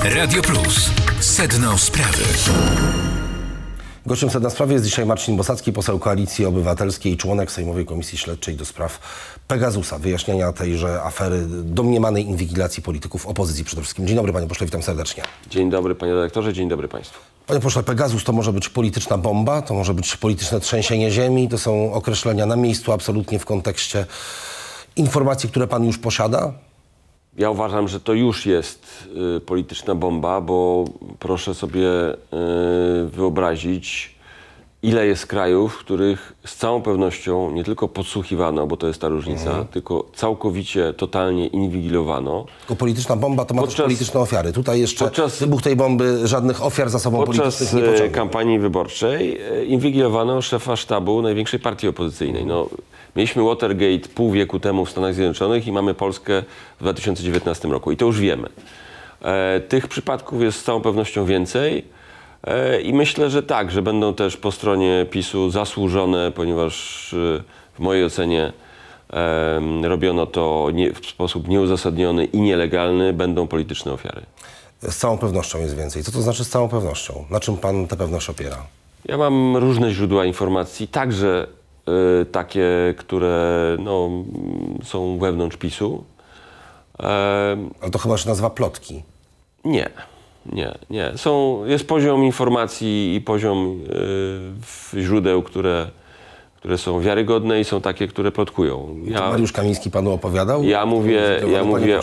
Radio Plus. Sedno sprawy. Gościem Sedna Sprawy jest dzisiaj Marcin Bosacki, poseł Koalicji Obywatelskiej i członek Sejmowej Komisji Śledczej do spraw Pegasusa, wyjaśniania tejże afery domniemanej inwigilacji polityków opozycji przede wszystkim. Dzień dobry, panie pośle, witam serdecznie. Dzień dobry, panie redaktorze, dzień dobry państwu. Panie pośle, Pegasus to może być polityczna bomba, to może być polityczne trzęsienie ziemi, to są określenia na miejscu absolutnie w kontekście informacji, które pan już posiada? Ja uważam, że to już jest polityczna bomba, bo proszę sobie wyobrazić, ile jest krajów, w których z całą pewnością nie tylko podsłuchiwano, bo to jest ta różnica, tylko całkowicie, totalnie inwigilowano. Tylko polityczna bomba to ma też polityczne ofiary. Tutaj jeszcze wybuch tej bomby żadnych ofiar za sobą politycznych nie pociągnął. Podczas kampanii wyborczej inwigilowano szefa sztabu największej partii opozycyjnej. No, mieliśmy Watergate pół wieku temu w Stanach Zjednoczonych i mamy Polskę w 2019 roku. I to już wiemy. Tych przypadków jest z całą pewnością więcej. I myślę, że tak, że będą też po stronie PiS-u zasłużone, ponieważ w mojej ocenie robiono to w sposób nieuzasadniony i nielegalny, będą polityczne ofiary. Z całą pewnością jest więcej. Co to znaczy z całą pewnością? Na czym pan tę pewność opiera? Ja mam różne źródła informacji, także takie, które no, są wewnątrz PiS-u. Ale to chyba się nazywa plotki. Nie. Jest poziom informacji i poziom źródeł, które są wiarygodne i są takie, które plotkują. Mariusz Kamiński panu opowiadał? Ja mówię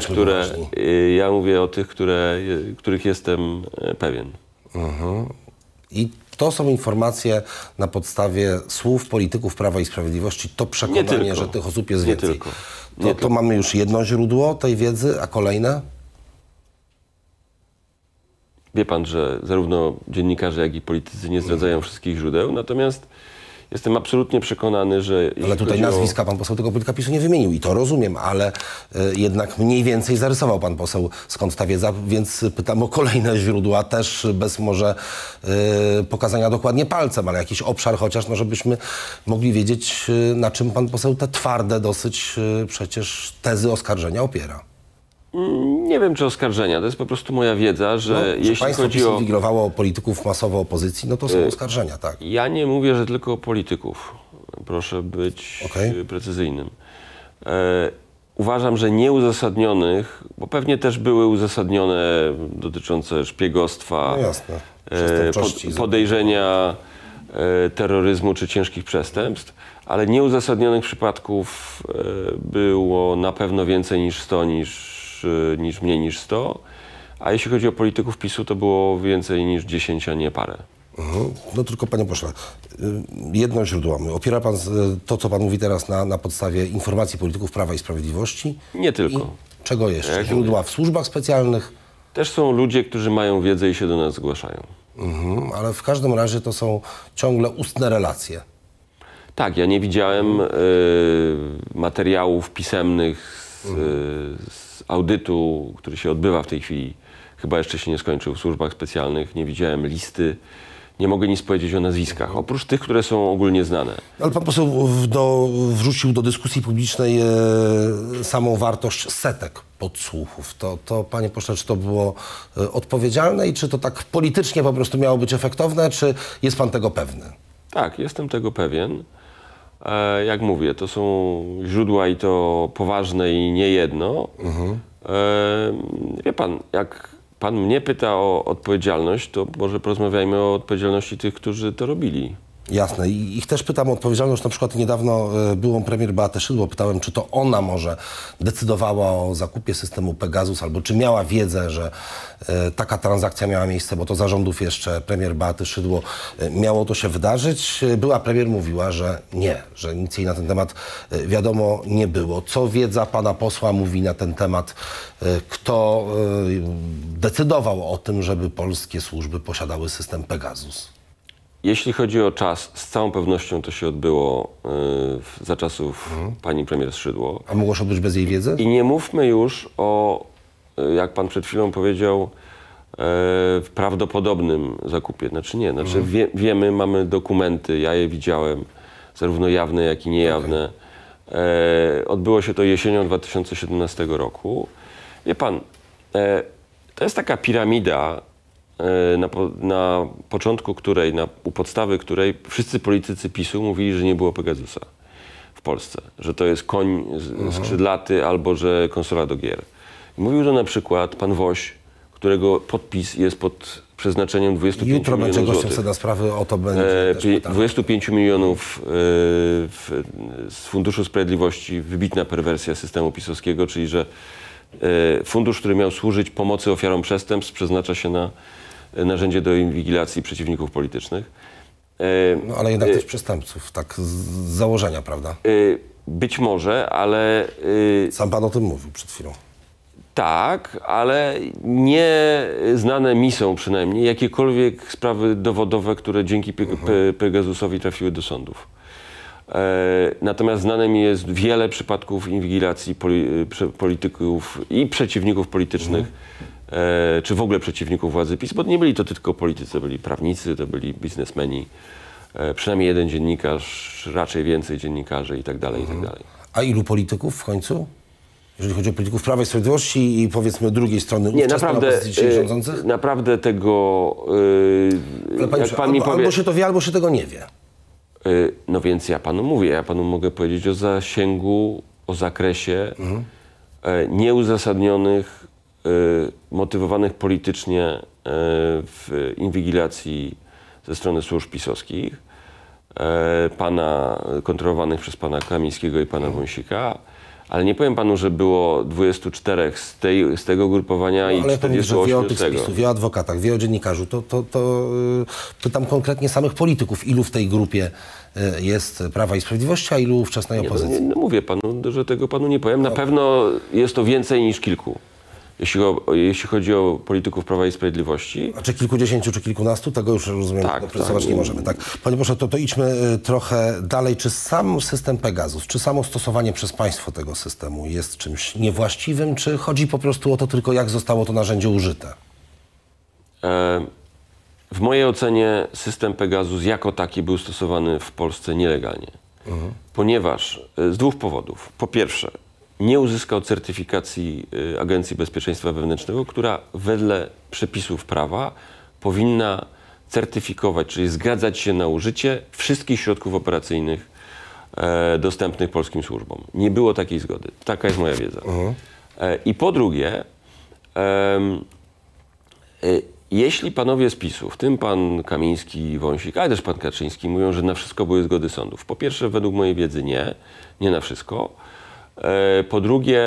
o tych, których jestem pewien. I to są informacje na podstawie słów polityków Prawa i Sprawiedliwości. To przekonanie, że tych osób jest więcej. To mamy już jedno źródło tej wiedzy, a kolejne? Wie pan, że zarówno dziennikarze, jak i politycy nie zdradzają wszystkich źródeł, natomiast jestem absolutnie przekonany, że... Ale tutaj nazwiska pan poseł tego polityka PiS-u nie wymienił i to rozumiem, ale jednak mniej więcej zarysował pan poseł, skąd ta wiedza, więc pytam o kolejne źródła, też bez może pokazania dokładnie palcem, ale jakiś obszar chociaż, no żebyśmy mogli wiedzieć, na czym pan poseł te twarde dosyć przecież tezy oskarżenia opiera. Nie wiem, czy oskarżenia. To jest po prostu moja wiedza, że jeśli państwo chodzi o... inwigilowało polityków masowo opozycji, no to są oskarżenia, tak. Ja nie mówię, że tylko o polityków. Proszę być precyzyjnym. Uważam, że nieuzasadnionych, bo pewnie też były uzasadnione dotyczące szpiegostwa, podejrzenia terroryzmu czy ciężkich przestępstw, ale nieuzasadnionych przypadków było na pewno więcej niż 100, niż mniej niż 100, a jeśli chodzi o polityków PiS-u, to było więcej niż 10, a nie parę. No tylko, panie pośle, jedno źródło. Opiera pan to, co pan mówi teraz, na podstawie informacji polityków Prawa i Sprawiedliwości? Nie tylko. I czego jeszcze? Źródła w służbach specjalnych? Też są ludzie, którzy mają wiedzę i się do nas zgłaszają. Ale w każdym razie to są ciągle ustne relacje. Tak, ja nie widziałem materiałów pisemnych z audytu, który się odbywa w tej chwili. Chyba jeszcze się nie skończył w służbach specjalnych. Nie widziałem listy. Nie mogę nic powiedzieć o nazwiskach, oprócz tych, które są ogólnie znane. Ale pan poseł wrzucił do dyskusji publicznej samą wartość setek podsłuchów. To, panie pośle, czy to było odpowiedzialne i czy to tak politycznie po prostu miało być efektowne, czy jest pan tego pewny? Tak, jestem tego pewien. Jak mówię, to są źródła i to poważne i nie jedno. Wie pan, jak pan mnie pyta o odpowiedzialność, to może porozmawiajmy o odpowiedzialności tych, którzy to robili. Jasne. I ich też pytam o odpowiedzialność. Na przykład niedawno byłą premier Beatę Szydło pytałem, czy to ona może decydowała o zakupie systemu Pegasus, albo czy miała wiedzę, że taka transakcja miała miejsce, bo to za rządów jeszcze premier Beaty Szydło miało to się wydarzyć. Była premier mówiła, że nie, że nic jej na ten temat wiadomo nie było. Co wiedza pana posła mówi na ten temat? Kto decydował o tym, żeby polskie służby posiadały system Pegasus? Jeśli chodzi o czas, z całą pewnością to się odbyło za czasów pani premier Szydło. A mogło się odbyć bez jej wiedzy? I nie mówmy już o, jak pan przed chwilą powiedział, prawdopodobnym zakupie. Znaczy nie, wiemy, mamy dokumenty, ja je widziałem, zarówno jawne, jak i niejawne. Odbyło się to jesienią 2017 roku. Wie pan, To jest taka piramida, na początku której, u podstawy której wszyscy politycy PiS-u mówili, że nie było Pegasusa w Polsce. Że to jest koń skrzydlaty albo że konsola do gier. I mówił to na przykład pan Woś, którego podpis jest pod przeznaczeniem 25 Jutro będzie milionów gościem złotych. Sprawy, o to będzie też pytanie. 25 milionów z Funduszu Sprawiedliwości, wybitna perwersja systemu pisowskiego, czyli że fundusz, który miał służyć pomocy ofiarom przestępstw, przeznacza się na narzędzie do inwigilacji przeciwników politycznych. No ale jednak też przestępców, tak z założenia, prawda? Być może, ale... Sam pan o tym mówił przed chwilą. Tak, ale nie znane mi są przynajmniej jakiekolwiek sprawy dowodowe, które dzięki Pegasusowi trafiły do sądów. Natomiast znane mi jest wiele przypadków inwigilacji polityków i przeciwników politycznych, czy w ogóle przeciwników władzy PiS, bo nie byli to tylko politycy, to byli prawnicy, to byli biznesmeni, przynajmniej jeden dziennikarz, raczej więcej dziennikarzy i tak dalej, i tak dalej. A ilu polityków w końcu? Jeżeli chodzi o polityków Prawa i Sprawiedliwości i powiedzmy drugiej strony opozycji rządzących? Naprawdę tego... Ale panie, jak pan mi powie, albo się to wie, albo się tego nie wie. No więc ja panu mówię, ja panu mogę powiedzieć o zasięgu, o zakresie nieuzasadnionych, motywowanych politycznie w inwigilacji ze strony służb pisowskich, kontrolowanych przez pana Kamińskiego i pana Wąsika, ale nie powiem panu, że było 24 z tego grupowania i 48 wie o z tych tego. spisów, wie o adwokatach, wie o dziennikarzu, to pytam konkretnie samych polityków, ilu w tej grupie jest Prawa i Sprawiedliwości, a ilu ówczesnej opozycji? No mówię panu, że tego panu nie powiem. Na pewno jest to więcej niż kilku, jeśli chodzi o polityków Prawa i Sprawiedliwości. A czy kilkudziesięciu, czy kilkunastu? Tego już rozumiem, doprecyzować nie możemy. Tak. Panie pośle, to idźmy trochę dalej. Czy sam system Pegasus, czy samo stosowanie przez państwo tego systemu jest czymś niewłaściwym, czy chodzi po prostu o to tylko, jak zostało to narzędzie użyte? W mojej ocenie system Pegasus jako taki był stosowany w Polsce nielegalnie. Ponieważ z dwóch powodów. Po pierwsze, nie uzyskał certyfikacji Agencji Bezpieczeństwa Wewnętrznego, która wedle przepisów prawa powinna certyfikować, czyli zgadzać się na użycie wszystkich środków operacyjnych dostępnych polskim służbom. Nie było takiej zgody. Taka jest moja wiedza. I po drugie, jeśli panowie z PiS-u, w tym pan Kamiński, Wąsik, ale też pan Kaczyński, mówią, że na wszystko były zgody sądów. Po pierwsze, według mojej wiedzy nie na wszystko. Po drugie,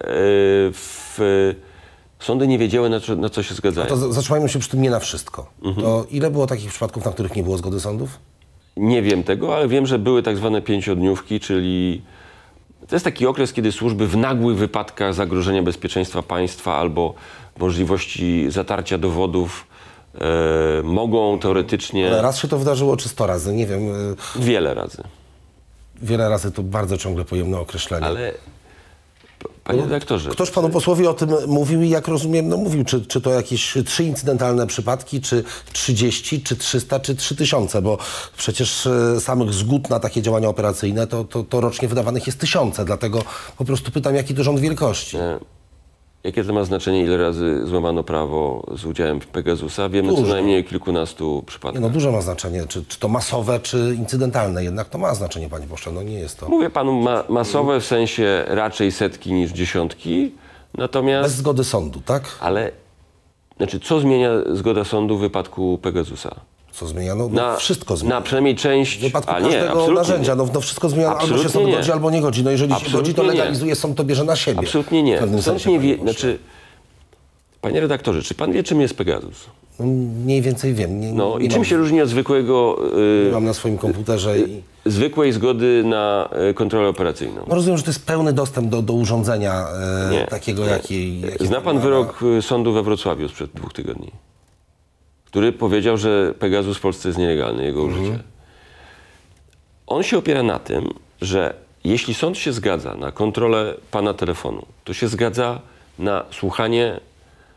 sądy nie wiedziały, na co się zgadzają. To zatrzymajmy się przy tym nie na wszystko. To ile było takich przypadków, na których nie było zgody sądów? Nie wiem tego, ale wiem, że były tak zwane 5-dniówki, czyli to jest taki okres, kiedy służby w nagłych wypadkach zagrożenia bezpieczeństwa państwa albo możliwości zatarcia dowodów mogą teoretycznie... Ale raz się to wydarzyło, czy 100 razy? Nie wiem. Wiele razy. Wiele razy to bardzo ciągle pojemne określenie. Ale, panie redaktorze... Ktoś panu posłowi o tym mówił i jak rozumiem, mówił, czy to jakieś 3 incydentalne przypadki, czy 30, czy 300, czy 3000, bo przecież samych zgód na takie działania operacyjne to rocznie wydawanych jest tysiące, dlatego po prostu pytam, jaki to rząd wielkości. Jakie to ma znaczenie, ile razy złamano prawo z udziałem Pegasusa? Wiemy co najmniej o kilkunastu przypadkach. No dużo ma znaczenie, czy to masowe, czy incydentalne, jednak to ma znaczenie, panie pośle, no nie jest to... Mówię panu, masowe w sensie raczej setki niż dziesiątki, natomiast... Bez zgody sądu, tak? Ale, co zmienia zgoda sądu w wypadku Pegasusa? Co zmienia? No wszystko zmienia. Na przynajmniej część... W wypadku każdego narzędzia, no wszystko zmienia, albo się sąd godzi, albo nie godzi. No jeżeli się godzi, to legalizuje, sąd to bierze na siebie. Absolutnie nie. W pewnym sensie, nie wie, panie redaktorze, czy pan wie, czym jest Pegasus? No, mniej więcej wiem. I czym się różni od zwykłego... mam na swoim komputerze zwykłej zgody na kontrolę operacyjną. No rozumiem, że to jest pełny dostęp do urządzenia takiego, jaki Zna pan wyrok sądu we Wrocławiu sprzed 2 tygodni, który powiedział, że Pegasus w Polsce jest nielegalny, jego użycie. On się opiera na tym, że jeśli sąd się zgadza na kontrolę pana telefonu, to się zgadza na słuchanie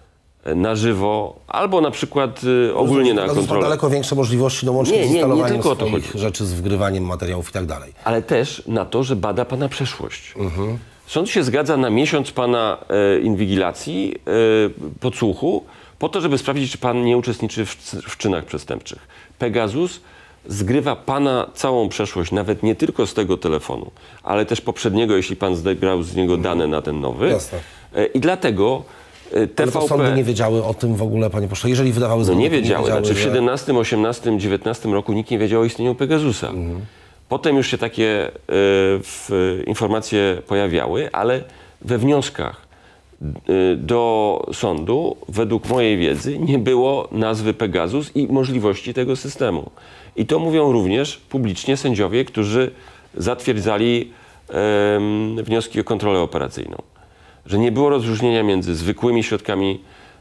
na żywo, albo na przykład ogólnie na Pegasus ma kontrolę. daleko większe możliwości, no łącznie z nie instalowaniem tylko o to swoich chodzi. rzeczy, z wgrywaniem materiałów i tak dalej. Ale też na to, że bada pana przeszłość. Sąd się zgadza na miesiąc pana inwigilacji, podsłuchu, po to, żeby sprawdzić, czy pan nie uczestniczy w czynach przestępczych. Pegasus zgrywa pana całą przeszłość, nawet nie tylko z tego telefonu, ale też poprzedniego, jeśli pan zebrał z niego dane na ten nowy. Jasne. I dlatego Ale to TVP... sądy nie wiedziały o tym w ogóle, panie pośle, jeżeli wydawały No zgody, nie to wiedziały. Znaczy w że- 17, 18, 19 roku nikt nie wiedział o istnieniu Pegasusa. Potem już się takie informacje pojawiały, ale we wnioskach do sądu, według mojej wiedzy, nie było nazwy Pegasus i możliwości tego systemu. I to mówią również publicznie sędziowie, którzy zatwierdzali wnioski o kontrolę operacyjną. Że nie było rozróżnienia między zwykłymi środkami,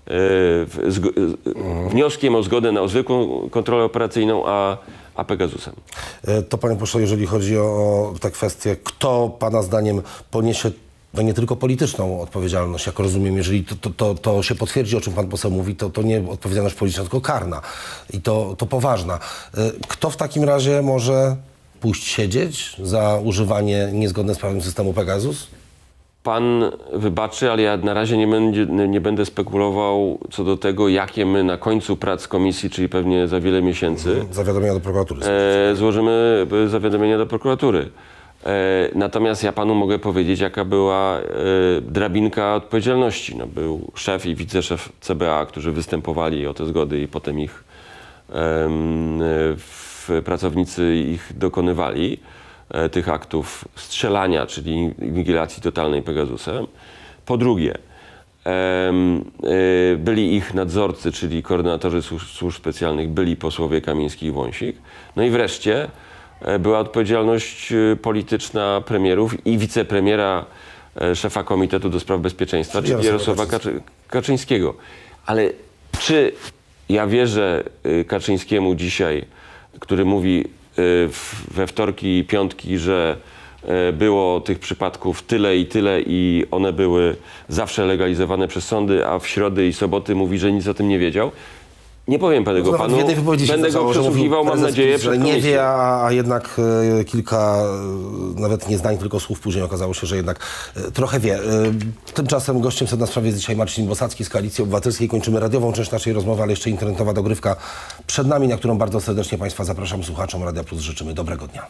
wnioskiem o zgodę na zwykłą kontrolę operacyjną, a Pegasusem. To panie pośle, jeżeli chodzi o tę kwestię, kto pana zdaniem poniesie no nie tylko polityczną odpowiedzialność, jak rozumiem, jeżeli to się potwierdzi, o czym pan poseł mówi, to nie odpowiedzialność polityczna, tylko karna i to poważna. Kto w takim razie może pójść siedzieć za używanie niezgodne z prawem systemu Pegasus? Pan wybaczy, ale ja na razie nie będę spekulował co do tego, jakie my na końcu prac komisji, czyli pewnie za wiele miesięcy, Zawiadomienia do prokuratury. złożymy zawiadomienie do prokuratury. Natomiast ja panu mogę powiedzieć, jaka była drabinka odpowiedzialności. No, był szef i wiceszef CBA, którzy występowali o te zgody i potem ich pracownicy ich dokonywali, tych aktów strzelania, czyli inwigilacji totalnej Pegasusem. Po drugie, byli ich nadzorcy, czyli koordynatorzy służb specjalnych, byli posłowie Kamiński i Wąsik. No i wreszcie była odpowiedzialność polityczna premierów i wicepremiera, szefa Komitetu do Spraw Bezpieczeństwa, czyli Jarosława Kaczyńskiego. Ale czy ja wierzę Kaczyńskiemu dzisiaj, który mówi we wtorki i piątki, że było tych przypadków tyle i one były zawsze legalizowane przez sądy, a w środy i soboty mówi, że nic o tym nie wiedział? Nie powiem tego No, panu, w jednej wypowiedzi będę go przesłuchiwał, mam nadzieję, że przed nie komisją. wie, a jednak kilka, nawet nie zdań, tylko słów później okazało się, że jednak trochę wie. Tymczasem gościem Sedna Sprawy jest dzisiaj Marcin Bosacki z Koalicji Obywatelskiej. Kończymy radiową część naszej rozmowy, ale jeszcze internetowa dogrywka przed nami, na którą bardzo serdecznie państwa zapraszam. Słuchaczom Radia Plus życzymy dobrego dnia.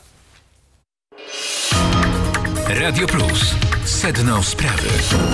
Radio Plus. Sedno sprawy.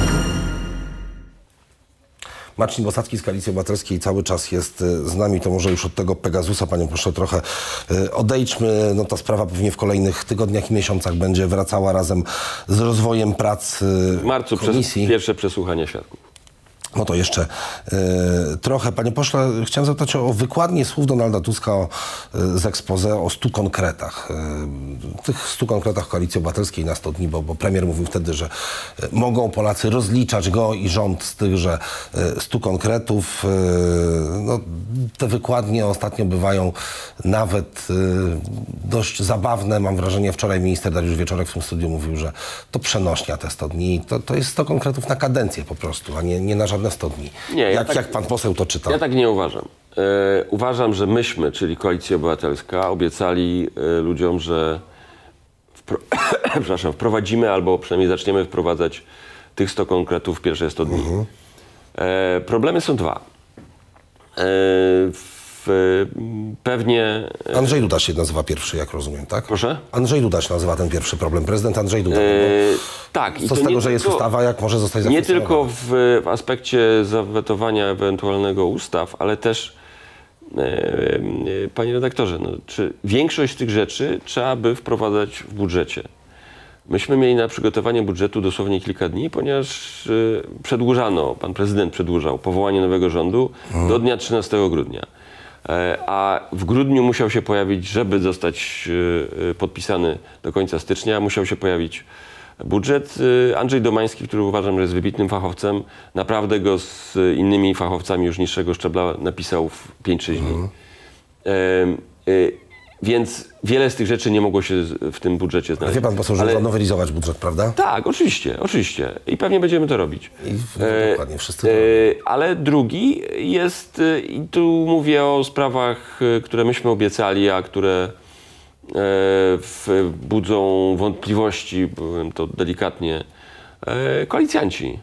Marcin Bosacki z Koalicji Obywatelskiej cały czas jest z nami. To może już od tego Pegasusa, panie proszę, trochę odejdźmy. No, ta sprawa pewnie w kolejnych tygodniach i miesiącach będzie wracała razem z rozwojem prac W marcu komisji. pierwsze przesłuchania świadków. No to jeszcze trochę. Panie pośle, chciałem zapytać o wykładnię słów Donalda Tuska z exposé o 100 konkretach. Tych 100 konkretach Koalicji Obywatelskiej na 100 dni, bo premier mówił wtedy, że mogą Polacy rozliczać go i rząd z tychże 100 konkretów. No, te wykładnie ostatnio bywają nawet dość zabawne. Mam wrażenie, wczoraj minister Dariusz Wieczorek w tym studiu mówił, że to przenośnia te 100 dni. To jest 100 konkretów na kadencję po prostu, a nie na żadne 100 dni. Nie, Jak pan poseł to czyta? Ja tak nie uważam. Uważam, że myśmy, czyli Koalicja Obywatelska, obiecali ludziom, że wprowadzimy albo przynajmniej zaczniemy wprowadzać tych 100 konkretów w pierwsze 100 dni. Problemy są dwa. Pewnie... Andrzej Duda się nazywa pierwszy, jak rozumiem, tak? Proszę? Andrzej Duda się nazywa ten pierwszy problem. Prezydent Andrzej Duda. Tak. Co z tego, że jest ustawa, jak może zostać Nie zastosowana? tylko w aspekcie zawetowania ewentualnego ustaw, ale też, panie redaktorze, no, czy większość tych rzeczy trzeba by wprowadzać w budżecie. Myśmy mieli na przygotowanie budżetu dosłownie kilka dni, ponieważ przedłużano, pan prezydent przedłużał powołanie nowego rządu do dnia 13 grudnia. A w grudniu musiał się pojawić, żeby zostać podpisany do końca stycznia, musiał się pojawić budżet. Andrzej Domański, który uważam, że jest wybitnym fachowcem, naprawdę go z innymi fachowcami już niższego szczebla napisał w 5-6 dni. Więc wiele z tych rzeczy nie mogło się w tym budżecie znaleźć. Wie pan poseł, że trzeba nowelizować budżet, prawda? Tak, oczywiście. I pewnie będziemy to robić. Dokładnie, wszyscy to robią. Ale drugi jest, i tu mówię o sprawach, które myśmy obiecali, a które budzą wątpliwości, powiem to delikatnie, koalicjanci.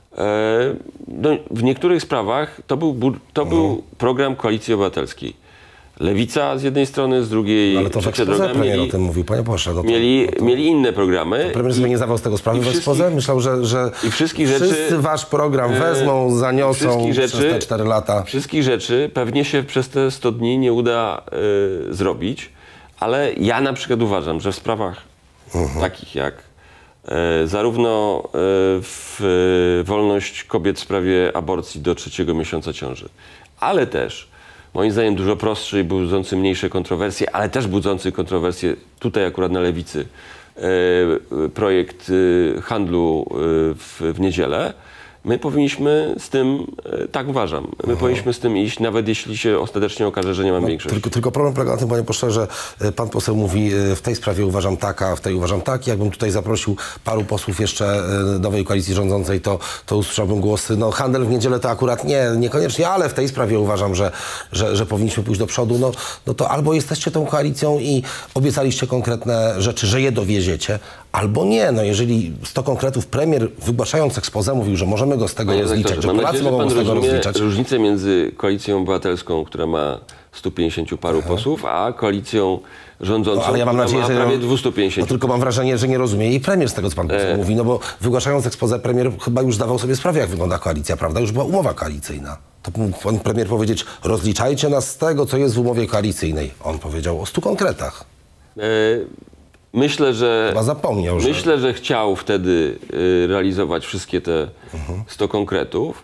W niektórych sprawach to był program Koalicji Obywatelskiej. Lewica z jednej strony, z drugiej Ale to w exposé premier o tym mówił, panie pośle. Mieli inne programy. Premier sobie nie zdawał z tego sprawy w exposé? Myślał, że wszyscy wasz program wezmą, zaniosą przez te 4 lata. Wszystkich rzeczy pewnie się przez te 100 dni nie uda zrobić, ale ja na przykład uważam, że w sprawach takich jak zarówno wolność kobiet w sprawie aborcji do 3. miesiąca ciąży, ale też moim zdaniem dużo prostszy i budzący mniejsze kontrowersje, ale też budzący kontrowersje tutaj akurat na lewicy projekt handlu w niedzielę. My powinniśmy z tym, tak uważam, powinniśmy z tym iść, nawet jeśli się ostatecznie okaże, że nie mamy większości. Tylko problem polega na tym, panie pośle, że pan poseł mówi, w tej sprawie uważam tak, a w tej uważam tak. Jakbym tutaj zaprosił paru posłów jeszcze nowej koalicji rządzącej, to usłyszałbym głosy, no handel w niedzielę to akurat niekoniecznie, ale w tej sprawie uważam, że powinniśmy pójść do przodu. No to albo jesteście tą koalicją i obiecaliście konkretne rzeczy, że je dowieziecie, albo nie. No jeżeli 100 konkretów premier, wygłaszając exposé, mówił, że możemy go z tego rozliczać, że Polacy mogą z tego rozliczać. Różnicę między Koalicją Obywatelską, która ma 150 paru posłów, a koalicją rządzącą, ale ja mam nadzieję, że prawie 250. Tylko mam wrażenie, że nie rozumie jej premier z tego, co pan poseł mówi, no bo wygłaszając exposé premier chyba już zdawał sobie sprawę, jak wygląda koalicja, prawda? Już była umowa koalicyjna. To mógł pan premier powiedzieć, rozliczajcie nas z tego, co jest w umowie koalicyjnej. On powiedział o 100 konkretach. Myślę, że zapomniał, że chciał wtedy realizować wszystkie te 100 konkretów.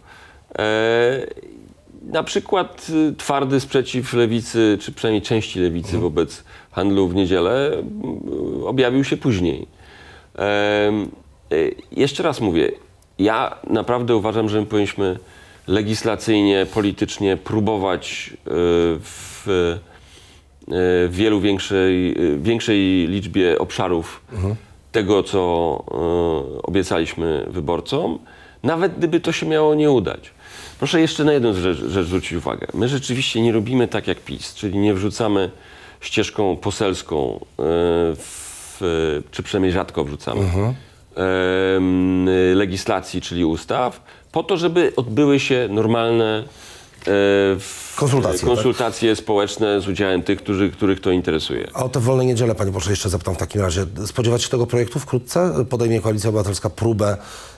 Na przykład twardy sprzeciw lewicy, czy przynajmniej części lewicy wobec handlu w niedzielę objawił się później. Jeszcze raz mówię, ja naprawdę uważam, że my powinniśmy legislacyjnie, politycznie próbować w większej liczbie obszarów tego, co obiecaliśmy wyborcom, nawet gdyby to się miało nie udać. Proszę jeszcze na jedną rzecz zwrócić uwagę. My rzeczywiście nie robimy tak jak PiS, czyli nie wrzucamy ścieżką poselską, czy przynajmniej rzadko wrzucamy, legislacji, czyli ustaw, po to, żeby odbyły się normalne konsultacje społeczne z udziałem tych, których to interesuje. A o te wolne niedziele, panie pośle, jeszcze zapytam w takim razie. Spodziewać się tego projektu wkrótce? Podejmie Koalicja Obywatelska próbę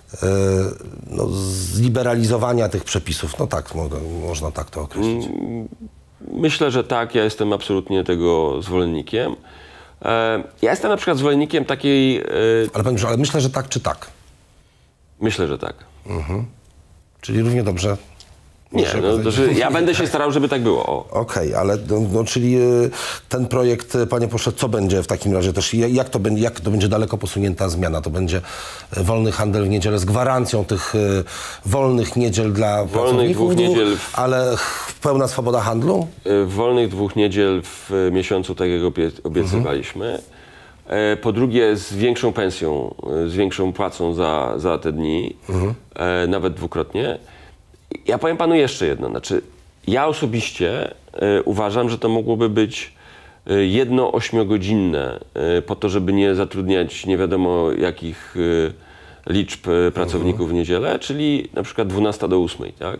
zliberalizowania tych przepisów? No tak, można tak to określić. Myślę, że tak. Ja jestem absolutnie tego zwolennikiem. Ja jestem na przykład zwolennikiem takiej... Ale myślę, że tak czy tak? Myślę, że tak. Czyli równie dobrze... Nie, ja będę się starał, żeby tak było. Okej, ale czyli ten projekt, panie pośle, co będzie w takim razie też, jak to będzie daleko posunięta zmiana? To będzie wolny handel w niedzielę z gwarancją tych wolnych niedziel dla pracowników, ale pełna swoboda handlu? Wolnych 2 niedziel w miesiącu, tak jak obiecywaliśmy. Po drugie, z większą pensją, z większą płacą za te dni, nawet dwukrotnie. Ja powiem panu jeszcze jedno, znaczy ja osobiście uważam, że to mogłoby być jedno 8-godzinne po to, żeby nie zatrudniać nie wiadomo jakich liczb pracowników w niedzielę, czyli na przykład 12 do 8, tak?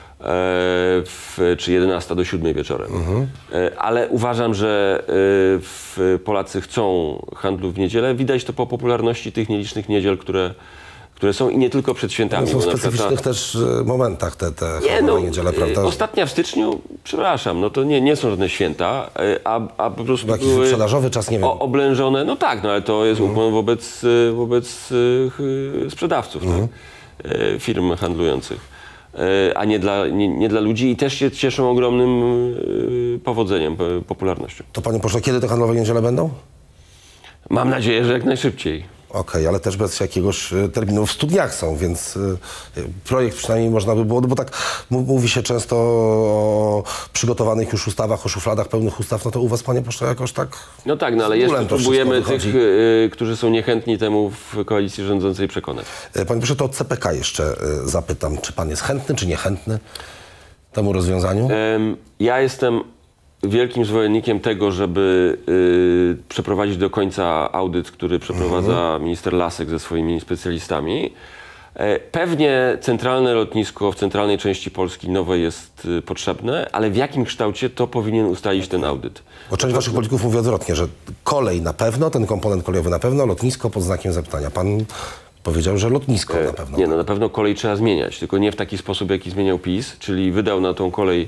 Czy 11 do 7 wieczorem. Ale uważam, że Polacy chcą handlu w niedzielę. Widać to po popularności tych nielicznych niedziel, które są i nie tylko przed świętami. Są w specyficznych też momentach te niedziele, prawda? Ostatnia w styczniu, przepraszam, no to nie są żadne święta, a po prostu jakiś wyprzedażowy czas, nie wiem. Oblężone, no tak, no ale to jest ukłon wobec sprzedawców, tak? Firm handlujących, a nie dla ludzi i też się cieszą ogromnym powodzeniem, popularnością. To panie pośle, kiedy te handlowe niedziele będą? Mam nadzieję, że jak najszybciej. Okej, ale też bez jakiegoś terminu w studniach są, więc projekt przynajmniej można by było, no bo tak mówi się często o przygotowanych już ustawach, o szufladach pełnych ustaw, no to u was, panie pośle, jakoś tak... No tak, no ale z jeszcze bólem to próbujemy wszystko tych, którzy są niechętni temu w koalicji rządzącej przekonać. Panie proszę, to o CPK jeszcze zapytam. Czy pan jest chętny, czy niechętny temu rozwiązaniu? Ja jestem wielkim zwolennikiem tego, żeby przeprowadzić do końca audyt, który przeprowadza minister Lasek ze swoimi specjalistami. Pewnie centralne lotnisko w centralnej części Polski nowe jest potrzebne, ale w jakim kształcie to powinien ustalić ten audyt? Bo część waszych polityków mówi odwrotnie, że kolej na pewno, ten komponent kolejowy na pewno, lotnisko pod znakiem zapytania. Pan powiedział, że lotnisko na pewno. Nie, no na pewno kolej trzeba zmieniać, tylko nie w taki sposób, jaki zmieniał PiS, czyli wydał na tą kolej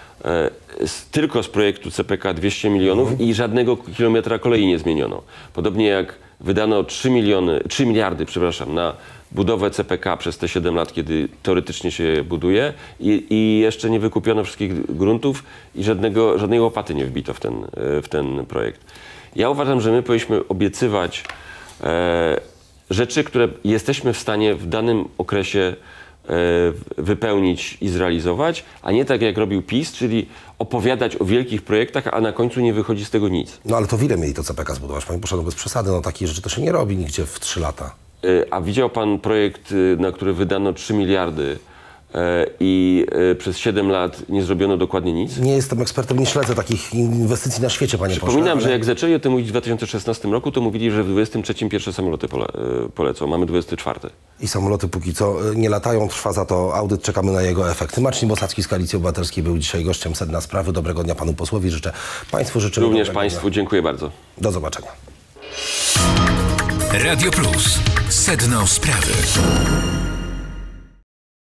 tylko z projektu CPK 200 milionów i żadnego kilometra kolei nie zmieniono. Podobnie jak wydano 3 miliardy na budowę CPK przez te 7 lat, kiedy teoretycznie się buduje i jeszcze nie wykupiono wszystkich gruntów i żadnej łopaty nie wbito w ten projekt. Ja uważam, że my powinniśmy obiecywać rzeczy, które jesteśmy w stanie w danym okresie wypełnić i zrealizować, a nie tak jak robił PiS, czyli opowiadać o wielkich projektach, a na końcu nie wychodzi z tego nic. No ale to w ile mieli to CPK zbudować? Panie poszedł bez przesady, no takie rzeczy to się nie robi nigdzie w 3 lata. A widział pan projekt, na który wydano 3 miliardy i przez 7 lat nie zrobiono dokładnie nic? Nie jestem ekspertem, nie śledzę takich inwestycji na świecie, panie pośle. Przypominam, że jak zaczęli o tym mówić w 2016 roku, to mówili, że w 2023 pierwsze samoloty polecą. Mamy 24. I samoloty póki co nie latają, trwa za to audyt, czekamy na jego efekty. Marcin Bosacki z Koalicji Obywatelskiej był dzisiaj gościem Sedna Sprawy. Dobrego dnia panu posłowi życzę. Państwu życzę. Również państwu, dziękuję bardzo. Do zobaczenia. Radio Plus. Sedno Sprawy.